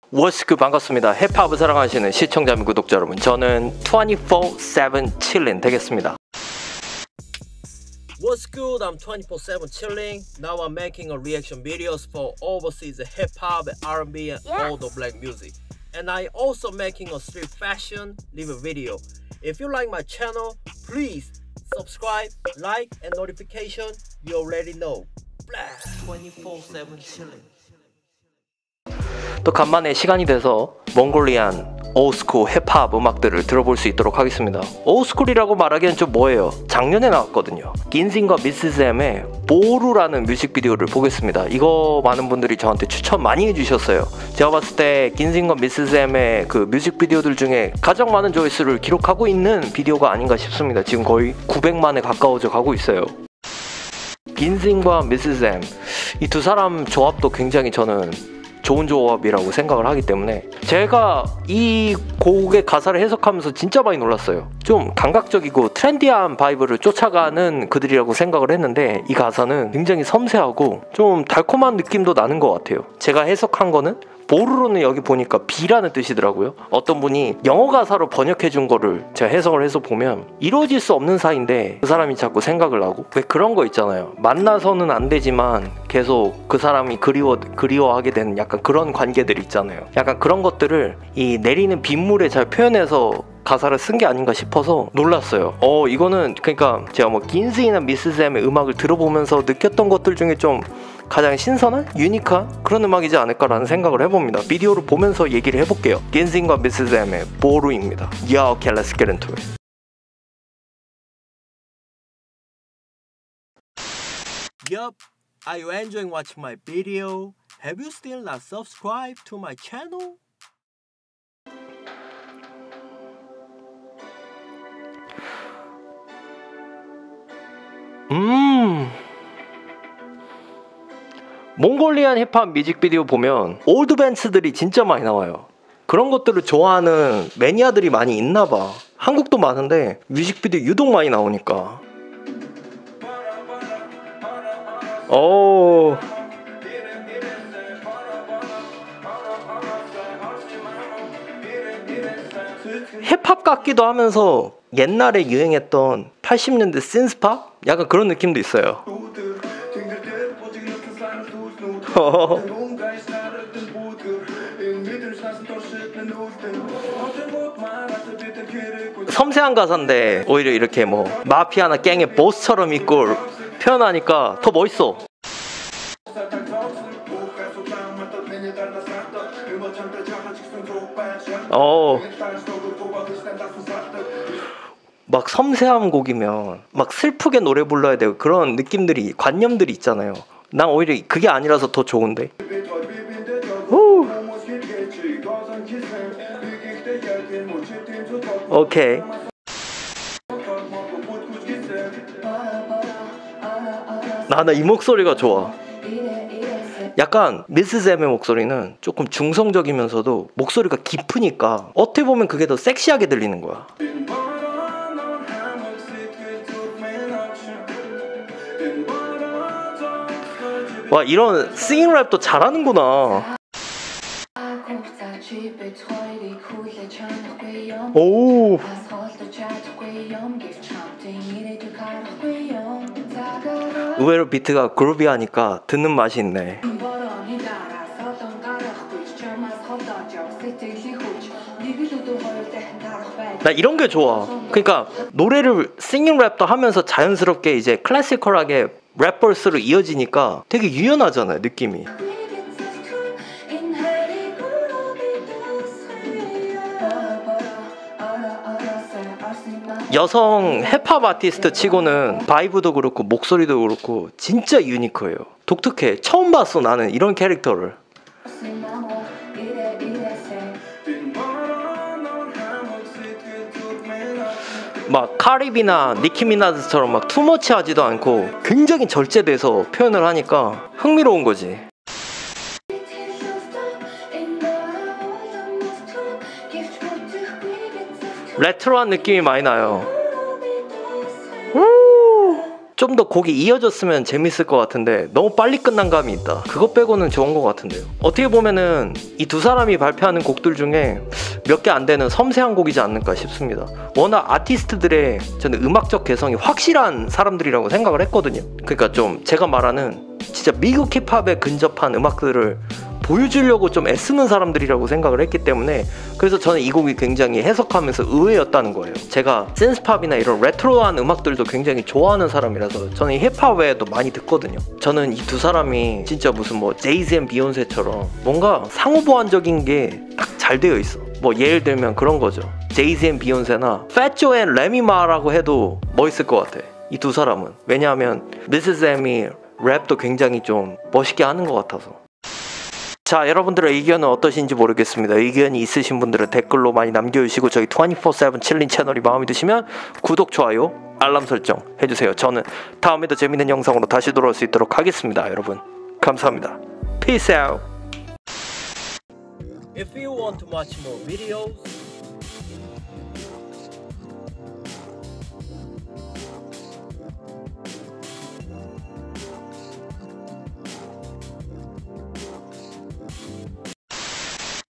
워스크 반갑습니다. 힙합을 사랑하시는 시청자 및 구독자 여러분, 저는 24/7 chillin 되겠습니다. What's good? I'm 24/7 chilling. Now I'm making a reaction videos for overseas hip hop, R&B, and all the black music. And I also making a street fashion live video. If you like my channel, please subscribe, like, and notification. You already know. 24/7 chilling. 또 간만에 시간이 돼서 몽골리안 올스쿨 힙합 음악들을 들어볼 수 있도록 하겠습니다. 올스쿨이라고 말하기엔 좀 뭐예요? 작년에 나왔거든요. 긴신과 미스쌤의 보루라는 뮤직비디오를 보겠습니다. 이거 많은 분들이 저한테 추천 많이 해주셨어요. 제가 봤을 때 긴신과 미스쌤의 그 뮤직비디오들 중에 가장 많은 조회수를 기록하고 있는 비디오가 아닌가 싶습니다. 지금 거의 900만에 가까워져 가고 있어요. 긴신과 미스쌤, 이 두 사람 조합도 굉장히 저는 좋은 조합이라고 생각을 하기 때문에 제가 이 곡의 가사를 해석하면서 진짜 많이 놀랐어요. 좀 감각적이고 트렌디한 바이브를 쫓아가는 그들이라고 생각을 했는데 이 가사는 굉장히 섬세하고 좀 달콤한 느낌도 나는 것 같아요. 제가 해석한 거는 보루로는 여기 보니까 비라는 뜻이더라고요. 어떤 분이 영어 가사로 번역해 준 거를 제가 해석을 해서 보면 이루어질 수 없는 사이인데 그 사람이 자꾸 생각을 하고, 왜 그런 거 있잖아요. 만나서는 안 되지만 계속 그 사람이 그리워하게 되는 약간 그런 관계들 있잖아요. 약간 그런 것들을 이 내리는 빗물에 잘 표현해서 가사를 쓴 게 아닌가 싶어서 놀랐어요. 이거는 그러니까 제가 뭐 긴스이나 미스쌤의 음악을 들어보면서 느꼈던 것들 중에 좀 가장 신선한, 유니크한 그런 음악이지 않을까라는 생각을 해봅니다. 비디오를 보면서 얘기를 해볼게요. 긴스인과 미스쌤의 보루입니다. Yeah, okay, let's get into it. Yup, are you enjoying watching my video? Have you still not subscribed to my channel? 몽골리안 힙합 뮤직비디오 보면 올드 밴드들이 진짜 많이 나와요. 그런 것들을 좋아하는 매니아들이 많이 있나봐. 한국도 많은데 뮤직비디오 유독 많이 나오니까. 힙합 같기도 하면서 옛날에 유행했던 80년대 신스팝? 약간 그런 느낌도 있어요. 섬세한 가사인데 오히려 이렇게 뭐 마피아나 갱의 보스처럼 있고 표현하니까 더 멋있어. 막 섬세한 곡이면 막 슬프게 노래 불러야 되고 그런 느낌들이, 관념들이 있잖아요. 난 오히려 그게 아니라서 더 좋은데. 오케이. 나 이 목소리가 좋아. 약간 미스쌤의 목소리는 조금 중성적이면서도 목소리가 깊으니까 어떻게 보면 그게 더 섹시하게 들리는 거야. 와, 이런 싱잉 랩도 잘하는구나. 오. 의외로 비트가 그루비하니까 듣는 맛이 있네. 나 이런 게 좋아. 그러니까 노래를 싱잉 랩도 하면서 자연스럽게 이제 클래시컬하게 랩버스로 이어지니까 되게 유연하잖아요, 느낌이. 여성 힙합 아티스트 치고는 바이브도 그렇고 목소리도 그렇고 진짜 유니크해요. 독특해. 처음 봤어, 나는 이런 캐릭터를. 막 카리비나 니키 미나즈처럼 막 투머치 하지도 않고 굉장히 절제돼서 표현을 하니까 흥미로운 거지. 레트로한 느낌이 많이 나요. 좀 더 곡이 이어졌으면 재밌을 것 같은데 너무 빨리 끝난 감이 있다. 그것 빼고는 좋은 것 같은데요. 어떻게 보면은 이 두 사람이 발표하는 곡들 중에 몇 개 안 되는 섬세한 곡이지 않을까 싶습니다. 워낙 아티스트들의 저는 음악적 개성이 확실한 사람들이라고 생각을 했거든요. 그러니까 좀 제가 말하는 진짜 미국 힙합에 근접한 음악들을 보여주려고 좀 애쓰는 사람들이라고 생각을 했기 때문에, 그래서 저는 이 곡이 굉장히 해석하면서 의외였다는 거예요. 제가 센스팝이나 이런 레트로한 음악들도 굉장히 좋아하는 사람이라서 저는 힙합 외에도 많이 듣거든요. 저는 이 두 사람이 진짜 무슨 뭐 제이지 앤 비욘세처럼 뭔가 상호보완적인 게 딱 잘 되어 있어. 뭐 예를 들면 그런 거죠. 제이지 앤 비욘세나 패조 앤 레미마라고 해도 멋있을 것 같아, 이 두 사람은. 왜냐하면 미세스 M이 랩도 굉장히 좀 멋있게 하는 것 같아서. 자, 여러분들의 의견은 어떠신지 모르겠습니다. 의견이 있으신 분들은 댓글로 많이 남겨주시고, 저희 24/7 칠린 채널이 마음에 드시면 구독, 좋아요, 알람 설정 해주세요. 저는 다음에도 재밌는 영상으로 다시 돌아올 수 있도록 하겠습니다. 여러분 감사합니다. Peace out. If you want to watch more videos,